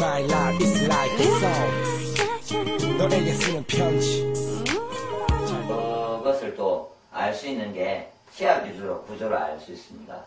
My life is like a song. 너에게 쓰는 편지. 그것을 또 알 수 있는 게 치아 구조를 알 수 있습니다.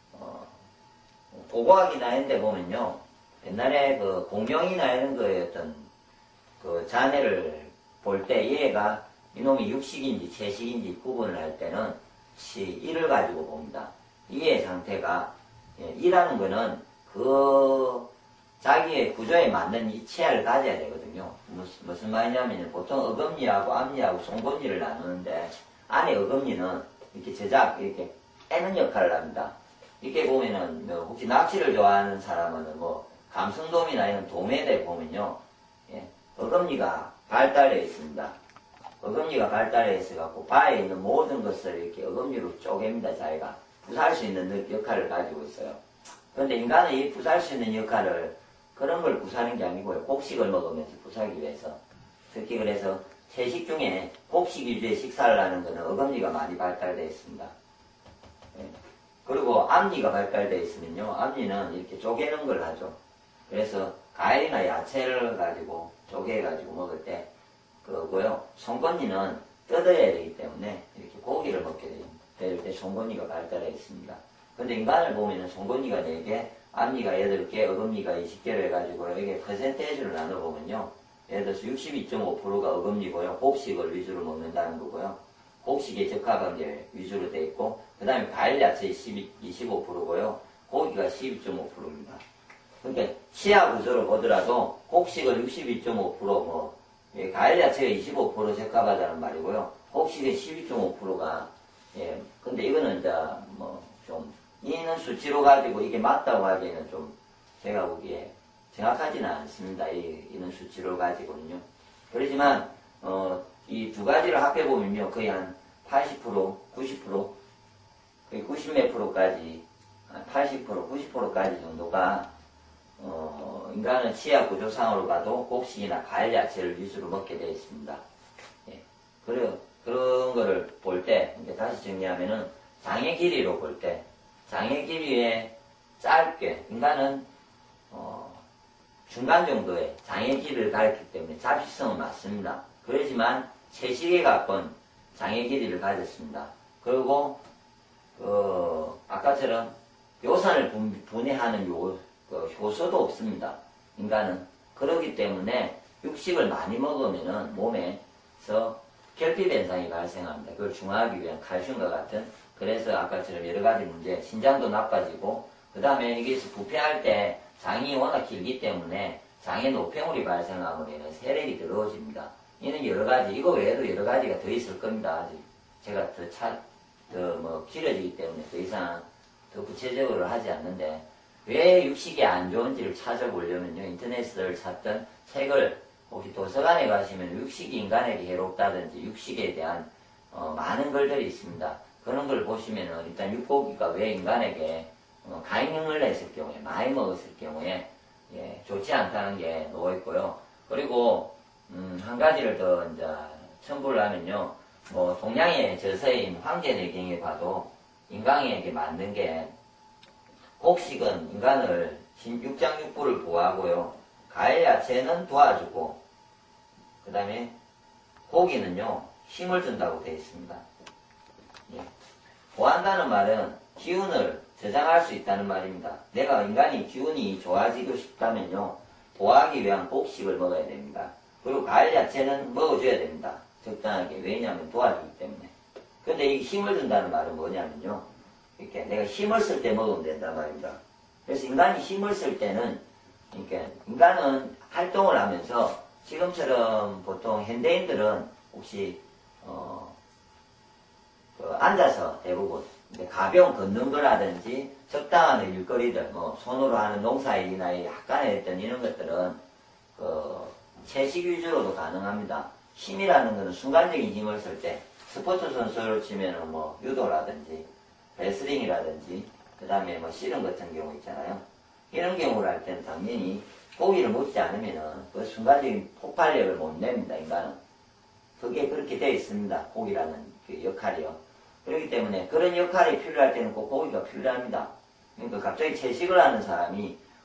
고고학이나 이런 데 보면요. 옛날에 그 공룡이나 이런 거의 어떤 그 자네를 볼 때 얘가 이놈이 육식인지 채식인지 구분을 할 때는 이를 가지고 봅니다. 이의 상태가, 이라는 거는 그 자기의 구조에 맞는 이 치아를 가져야 되거든요. 무슨 말이냐면 보통 어금니하고 앞니하고 송곳니를 나누는데 안에 어금니는 이렇게 이렇게 빼는 역할을 합니다. 이렇게 보면은 혹시 낚시를 좋아하는 사람은 뭐 감성돔이나 이런 도매대 보면요, 어금니가 발달되어 있습니다. 어금니가 발달되어 있어갖고 바에 있는 모든 것을 이렇게 어금니로 쪼갭니다. 자기가 부수할 수 있는 역할을 가지고 있어요. 그런데 인간은 이 부수할 수 있는 역할을 그런 걸 부수하는 게 아니고요. 곡식을 먹으면서 부수하기 위해서. 특히 그래서 채식 중에 곡식 위주의 식사를 하는 것은 어금니가 많이 발달되어 있습니다. 그리고 앞니가 발달되어 있으면요, 앞니는 이렇게 쪼개는 걸 하죠. 그래서 과일이나 야채를 가지고 쪼개가지고 먹을 때 그거고요. 송곳니는 뜯어야 되기 때문에 이렇게 고기를 먹게 될 때 송곳니가 발달해 있습니다. 근데 인간을 보면은 송곳니가 4개, 앞니가 8개, 어금니가 20개로 해가지고 이게 퍼센테이지를 나눠보면요, 예를 들어서 62.5%가 어금니고요. 곡식을 위주로 먹는다는 거고요. 곡식에 적합한 게 위주로 돼 있고, 그 다음에 과일 야채 25%고요. 고기가 12.5%입니다. 그러니까 치아 구조를 보더라도 곡식을 62.5%, 과일 야채가 25% 적합하다는 말이고요. 곡식의 12.5%가, 근데 이거는 이제 좀 이는 수치로 가지고 이게 맞다고 하기에는 좀 제가 보기에 정확하지는 않습니다. 이는 수치로 가지고는요. 그렇지만 이 두 가지를 합해보면요, 거의 한 80%, 90%, 거의 90몇 프로까지, 80%, 90%까지 정도가 인간은 치아 구조상으로 봐도 곡식이나 과일 야채를 위주로 먹게 되어 있습니다. 그런 거를 볼 때, 다시 정리하면은 장의 길이로 볼 때, 장의 길이에 짧게, 인간은 중간 정도의 장의 길이를 가졌기 때문에 잡식성은 맞습니다. 그렇지만 채식에 가까운 장의 길이를 가졌습니다. 그리고 아까처럼 요산을 분해하는 효소도 없습니다. 인간은. 그렇기 때문에 육식을 많이 먹으면은 몸에서 결핍 현상이 발생합니다. 그걸 중화하기 위한 칼슘과 같은, 그래서 아까처럼 여러 가지 문제, 신장도 나빠지고, 그 다음에 이게 부패할 때 장이 워낙 길기 때문에 장에 노폐물이 발생함으로 인해 세력이 더러워집니다. 이는 여러 가지, 이거 외에도 여러 가지가 더 있을 겁니다. 아직 제가 더 길어지기 때문에 더 이상 더 구체적으로 하지 않는데, 왜 육식이 안 좋은지를 찾아보려면요, 인터넷을 찾던 책을 혹시 도서관에 가시면 육식이 인간에게 해롭다든지 육식에 대한 많은 글들이 있습니다. 그런 걸 보시면은 일단 육고기가 왜 인간에게 간용을 했을 경우에, 많이 먹었을 경우에 좋지 않다는 게 놓여 있고요. 그리고 한 가지를 더 이제 첨부를 하면요, 동양의 저서인 황제내경에 봐도 인간에게 맞는 게, 곡식은 인간을 육장육부를 보호하고요, 과일 야채는 도와주고, 그 다음에 고기는요 힘을 준다고 되어 있습니다. 보호한다는 말은 기운을 저장할 수 있다는 말입니다. 내가 인간이 기운이 좋아지고 싶다면요, 보호하기 위한 곡식을 먹어야 됩니다. 그리고 과일 야채는 먹어줘야 됩니다. 적당하게. 왜냐하면 도와주기 때문에. 근데 이 힘을 준다는 말은 뭐냐면요, 이렇게 내가 힘을 쓸 때 먹으면 된단 말입니다. 그래서 인간이 힘을 쓸 때는, 그러니까 인간은 활동을 하면서 지금처럼 보통 현대인들은 혹시 앉아서 대부분 가벼운 걷는 거라든지 적당한 일거리들, 손으로 하는 농사일이나 약간의 어떤 이런 것들은 채식 위주로도 가능합니다. 힘이라는 것은 순간적인 힘을 쓸 때, 스포츠 선수로 치면은 유도라든지 레슬링이라든지 그 다음에 씨름 같은 경우 있잖아요. 이런 경우를 할 때는 당연히 고기를 먹지 않으면은 그 순간적인 폭발력을 못 냅니다, 인간은. 그게 그렇게 되어 있습니다. 고기라는 그 역할이요. 그렇기 때문에 그런 역할이 필요할 때는 꼭 고기가 필요합니다. 그러니까 갑자기 채식을 하는 사람이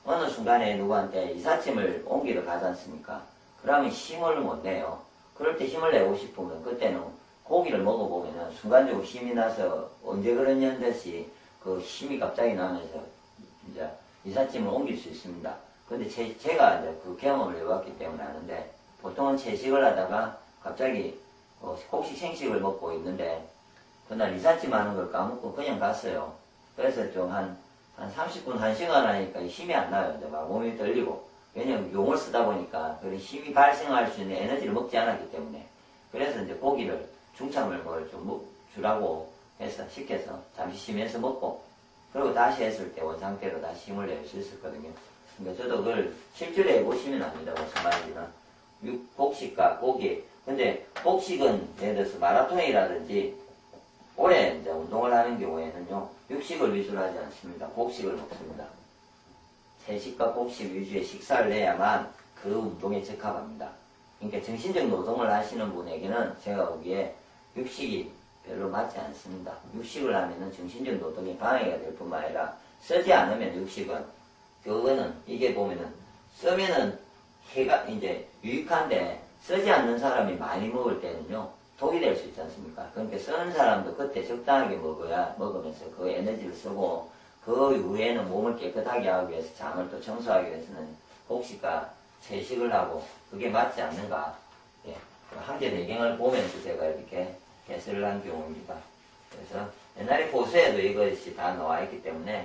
어느 순간에 누구한테 이삿짐을 옮기러 가지 않습니까? 그러면 힘을 못 내요. 그럴 때 힘을 내고 싶으면 그때는 고기를 먹어보면은 순간적으로 힘이 나서 언제 그러냐는 듯이 그 힘이 갑자기 나면서 이제 이삿짐을 옮길 수 있습니다. 근데 제가 이제 그 경험을 해봤기 때문에 아는데 보통은 채식을 하다가 갑자기 곡식 생식을 먹고 있는데 그날 이삿짐 하는 걸 까먹고 그냥 갔어요. 그래서 좀 한 30분, 1시간 하니까 힘이 안 나요. 이제 막 몸이 떨리고. 왜냐면 용을 쓰다 보니까 그런 힘이 발생할 수 있는 에너지를 먹지 않았기 때문에. 그래서 이제 고기를, 중참을 뭘 좀 주라고 해서 시켜서 잠시 쉬면서 먹고, 그리고 다시 했을 때 원상태로 다시 힘을 낼 수 있었거든요. 그러니까 저도 그걸 실제로 해보시면 압니다. 무슨 말인지는. 곡식과 고기. 근데 곡식은 예를 들어서 마라톤이라든지 오래 이제 운동을 하는 경우에는요, 육식을 위주로 하지 않습니다. 곡식을 먹습니다. 채식과 곡식 위주의 식사를 해야만 그 운동에 적합합니다. 그러니까 정신적 노동을 하시는 분에게는 제가 보기에 육식이 별로 맞지 않습니다. 육식을 하면은 정신적 노동이 방해가 될 뿐만 아니라 쓰지 않으면 육식은 그거는 이게 보면은 쓰면은 해가 이제 유익한데 쓰지 않는 사람이 많이 먹을 때는요 독이 될 수 있지 않습니까? 그러니까 쓰는 사람도 그때 적당하게 먹으면서 그 에너지를 쓰고 그 이후에는 몸을 깨끗하게 하기 위해서 장을 또 청소하기 위해서는 곡식과 채식을 하고 그게 맞지 않는가? 예. 항제대경을 보면서 제가 이렇게 개설을 한 경우입니다. 그래서 옛날에 보수에도 이것이 다 나와 있기 때문에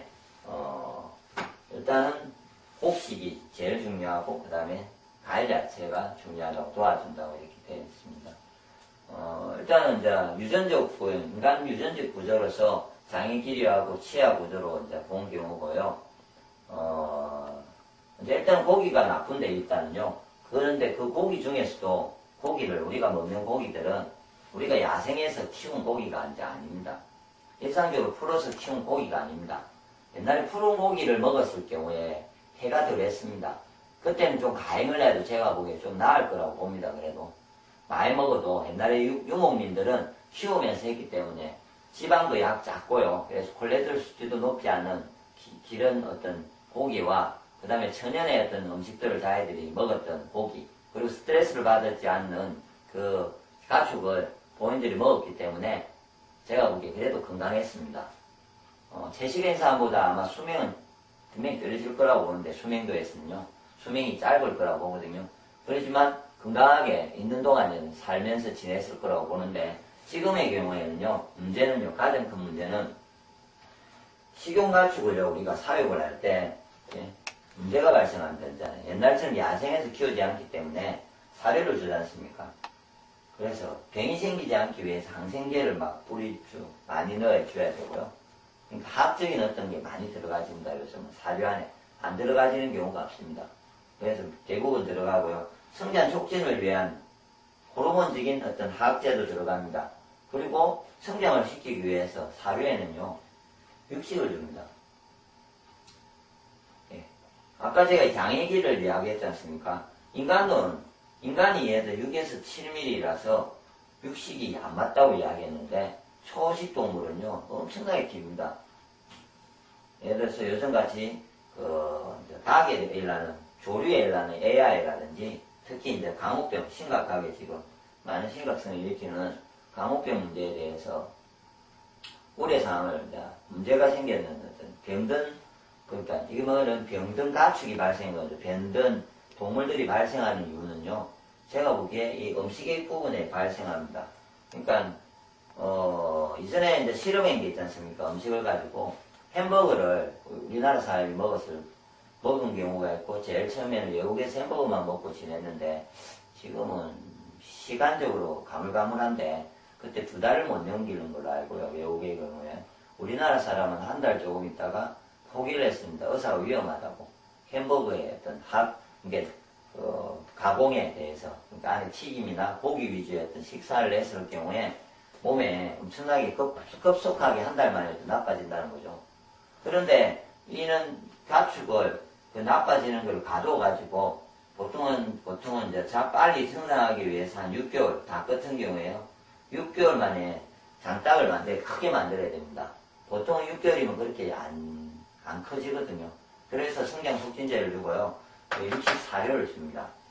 일단은 곡식이 제일 중요하고 그 다음에 과일 자체가 중요하다고 도와준다고 이렇게 되어 있습니다. 일단은 이제 유전적 구조, 인간 유전적 구조로서 장의 길이하고 치아 구조로 이제 본 경우고요. 이제 일단 고기가 나쁜데 일단은요. 그런데 그 고기 중에서도 고기를 우리가 먹는 고기들은 우리가 야생에서 키운 고기가 이제 아닙니다. 일상적으로 풀어서 키운 고기가 아닙니다. 옛날에 푸른 고기를 먹었을 경우에 해가 덜했습니다. 그때는 좀 가행을 해도 제가 보기에 좀 나을 거라고 봅니다. 그래도 많이 먹어도 옛날에 유목민들은 키우면서 했기 때문에 지방도 약 작고요. 그래서 콜레스테롤 수치도 높지 않은 기른 어떤 고기와 그 다음에 천연의 어떤 음식들을 자기들이 먹었던 고기 그리고 스트레스를 받지 않는 그 가축을 본인들이 먹었기 때문에 제가 보기에 그래도 건강했습니다. 채식인 사람보다 아마 수명은 분명히 떨어질 거라고 보는데 수명도에서는요. 수명이 짧을 거라고 보거든요. 그렇지만 건강하게 있는 동안에는 살면서 지냈을 거라고 보는데 지금의 경우에는요. 문제는요. 가장 큰 문제는 식용가축을요. 우리가 사육을 할 때 문제가 발생한다잖아요. 옛날처럼 야생에서 키우지 않기 때문에 사료를 주지 않습니까? 그래서 병이 생기지 않기 위해서 항생제를 막 많이 넣어줘야 되고요. 그러니까 화학적인 어떤 게 많이 들어가집니다. 요즘은 사료 안에 안 들어가지는 경우가 없습니다. 그래서 대부분 들어가고요. 성장 촉진을 위한 호르몬적인 어떤 화학제도 들어갑니다. 그리고 성장을 시키기 위해서 사료에는요. 육식을 줍니다. 예. 아까 제가 장애기를 이야기했지 않습니까? 인간이 얘들 6에서 7mm라서 육식이 안 맞다고 이야기했는데 초식 동물은요 엄청나게 깁니다. 예를 들어서 요즘같이 닭에 일하는 조류에 일하는 AI라든지 특히 이제 감옥병 심각하게 지금 많은 심각성을 일으키는 감옥병 문제에 대해서 우려사항을 이제 문제가 생겼는 어떤 병든 그러니까 이거는 병든 가축이 발생한 거죠. 병든 동물들이 발생하는 이유는요. 제가 보기에 이 음식의 부분에 발생합니다. 그러니까 이전에 이제 실험한 게 있지 않습니까? 음식을 가지고 햄버거를 우리나라 사람이 먹은 경우가 있고 제일 처음에는 외국에서 햄버거만 먹고 지냈는데 지금은 시간적으로 가물가물한데 그때 2달을 못 넘기는 걸로 알고요. 외국의 경우에 우리나라 사람은 1달 조금 있다가 포기를 했습니다. 의사가 위험하다고 햄버거의 어떤 가공에 대해서 그러니까 안에 튀김이나 고기 위주의 어떤 식사를 했을 경우에 몸에 엄청나게 급속하게 1달 만에 나빠진다는 거죠. 그런데 이는 가축을 나빠지는 걸 가둬가지고 보통은 이제 빨리 성장하기 위해서 한 6개월 닭 같은 경우에요. 6개월 만에 장닭을 크게 만들어야 됩니다. 보통 6개월이면 그렇게 안 커지거든요. 그래서 성장 촉진제를 주고요. 육식 사료를 줍니다.